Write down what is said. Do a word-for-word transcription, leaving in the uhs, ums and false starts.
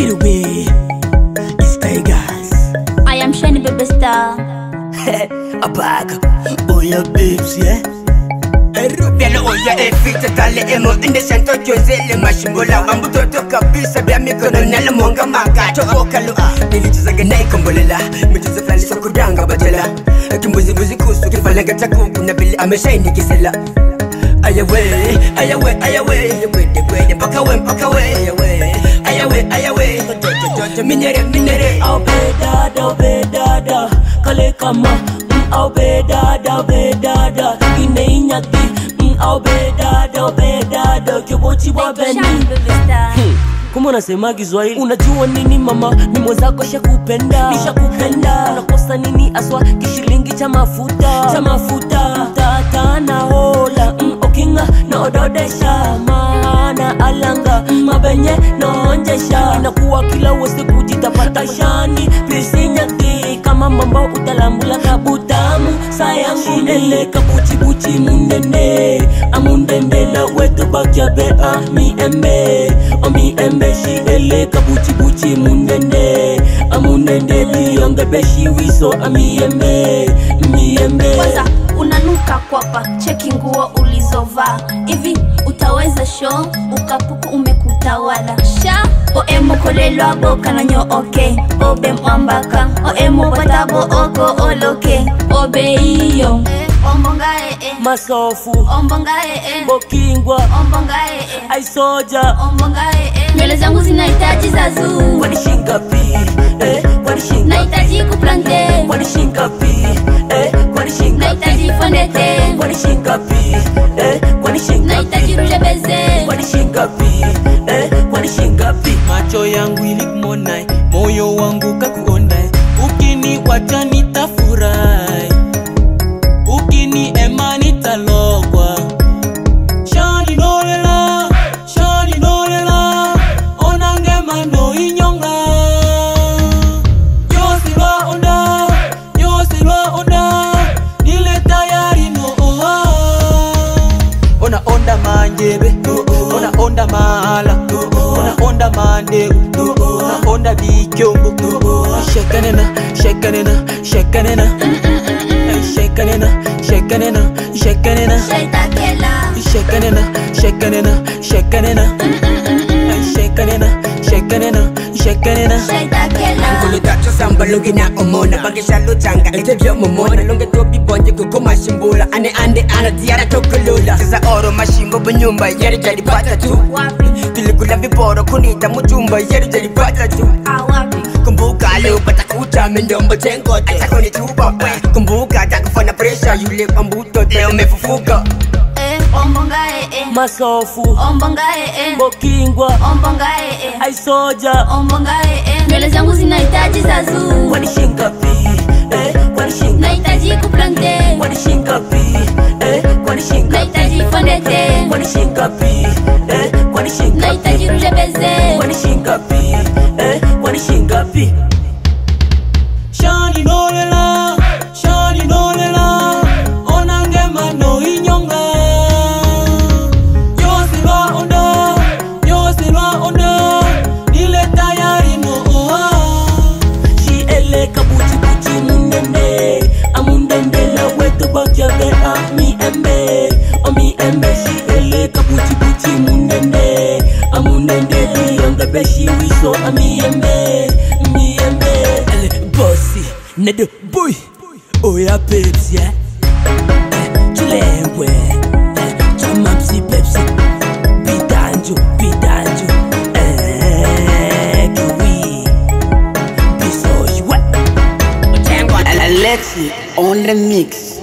KIRUWIIIH, it's Tigers. I am Shany Bebe star. Abako, oh yeah babes, yeah. Biano oya efita tale emo inde santo jozele mashimbola wambu toto kabisa bia mikono nala monga maka choko kalu nilichiza ganai kombolela michiza flani sokudanga bajela kimbuzi buzi kusu kifala gataku kuna bili ameshaini kisela ayawe ayawe ayawe wede wede mpaka we mpaka we ayawe ayawe ayawe toto minere minere Obedada obedada kale kama Obedada obedada ine Nyagi Obedada obedada kibochi wa beni. Shany Bebe star. Kuma unasema Kiswahili, unajua nini mama? Mimo zako shakupenda, nishakupenda. Unakosa nini aswa? Kishilingi cha mafuta, cha mafuta. Tata na hola, mm, okinga na ododesha. Maana alanga, mm, mabenye na onjesha. Inakuwa kila wese kujitapata Shany Please Nyagi kama mambo utalambula kabutamu sayangu nele kabuchi buchi mundende amundende na wetu bakyabe ami embe ami embe shi ele kabuchi buchi mundende amundende biyonga beshi wiso ami embe mi embe. Kwanza unanuka kwapa, cheki nguo ulizovaa. Hivi utaweza show ukapuku umekutawala. Sha o emo kolelwa boka na nyo okay. Obe mwambaka o emo batabo oko oloke. Obe iyo ombonga e e Masofu ombonga e e bokingwa ombonga e e ai soja ombonga e e nywele zangu zinahitaji zazu. Kwani Shingapi eh Kwani Shingapi Nahitaji kuplante. Kwani Shingapi eh Kwani Shingapi Nahitaji fondete. Kwani Shingapi eh Kwani Shingapi Nahitaji rouge baiser. Kwani Shingapi eh Kwani Shingapi. Macho yangu ilikumona, moyo wangu kakuona. Ukini wacha nitafurahi, ukini ema nitalogwa. Shany nolela, Shany nolela, onange mando inyonga. Yosi wa onda, yosi wa onda, nile tayari no oha. Ona onda manjebe, ona onda mahala, ona onda mande, ona onda bikyombo. Shekanena, shekanena, shekanena, shekanena, shekanena, shekanena, Shaitakela. shekanena, shekanena, shekanena, shekanena, shekanena, shekanena. Shaitakela. Kulitacho samba lungi na omona Bagisha luchanga etevyo momona Lungi topi bonje kuko mashimbola Ane ande ana diara tokulula Sisa oro mashimbo bunyumba Yeri jari pata tu Wapi? Tulikula viporo kunita mchumba Yeri jari pata tu Ah, wapi? Kumbuka leo pata kucha mindombo chengo Acha kuni tuba Kumbuka takufana pressure Yule pambuto teo mefufuka Eh, ombonga e e Masofu ombonga e e bokingwa ombonga e e ai soja. ombonga e e nywele zangu zinahitaji zazu. Kwani Shingapi eh Kwani Shingapi Nahitaji kuplante. Kwani Shingapi eh Kwani Shingapi Nahitaji fondete. Kwani Shingapi eh Kwani Shingapi Nahitaji rouge baiser. Kwani Shingapi eh Kwani Shingapi. Shany nolela, Shany nolela, onange mano inyonga. Yosi wa onda, yosi wa onda, nile tayari no oha. Shi ele kabuchi buchi mundende, amundende na wetu bakyabe ami embe, ami embe. Shi ele kabuchi buchi mundende, amundende biyonga beshi wiso ami embe, mi embe. Bossy, nedo boy, oh yeah babes, yeah. Chulengwe, chumapsi pepsi, bidanjo, bidanjo, eh, kiwi, Bisoshiiii. Alexi on the mix.